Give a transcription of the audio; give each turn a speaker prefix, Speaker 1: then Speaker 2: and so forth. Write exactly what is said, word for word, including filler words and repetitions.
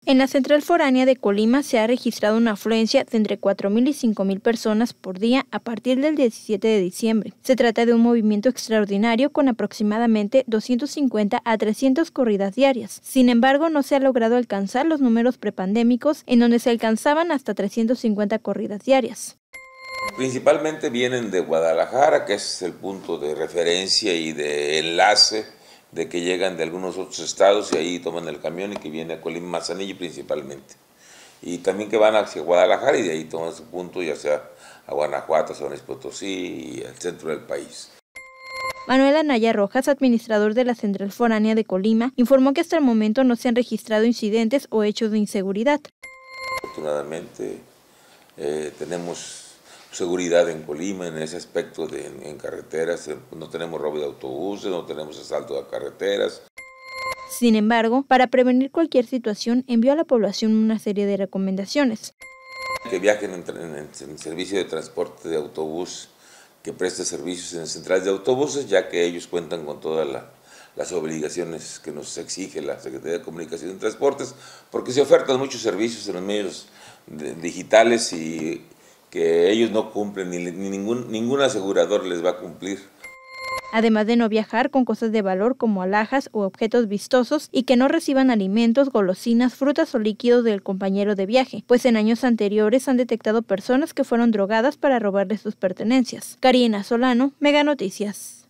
Speaker 1: En la Central Foránea de Colima se ha registrado una afluencia de entre cuatro mil y cinco mil personas por día a partir del diecisiete de diciembre. Se trata de un movimiento extraordinario con aproximadamente doscientas cincuenta a trescientas corridas diarias. Sin embargo, no se ha logrado alcanzar los números prepandémicos en donde se alcanzaban hasta trescientas cincuenta corridas diarias.
Speaker 2: Principalmente vienen de Guadalajara, que es el punto de referencia y de enlace de que llegan de algunos otros estados y ahí toman el camión y que viene a Colima, Manzanillo principalmente. Y también que van hacia Guadalajara y de ahí toman su punto ya sea a Guanajuato, San Luis Potosí y al centro del país.
Speaker 1: Manuel Anaya Rojas, administrador de la Central Foránea de Colima, informó que hasta el momento no se han registrado incidentes o hechos de inseguridad.
Speaker 2: Afortunadamente eh, tenemos seguridad en Colima en ese aspecto de en, en carreteras, no tenemos robo de autobuses, no tenemos asalto a carreteras.
Speaker 1: Sin embargo, para prevenir cualquier situación, envió a la población una serie de recomendaciones.
Speaker 2: Que viajen en, en, en servicio de transporte de autobús, que preste servicios en centrales de autobuses, ya que ellos cuentan con todas la, las obligaciones que nos exige la Secretaría de Comunicación y Transportes, porque se ofertan muchos servicios en los medios de, digitales y que ellos no cumplen, ni, ni ningún, ningún asegurador les va a cumplir.
Speaker 1: Además de no viajar con cosas de valor como alhajas o objetos vistosos y que no reciban alimentos, golosinas, frutas o líquidos del compañero de viaje, pues en años anteriores han detectado personas que fueron drogadas para robarles sus pertenencias. Karina Solano, Mega Noticias.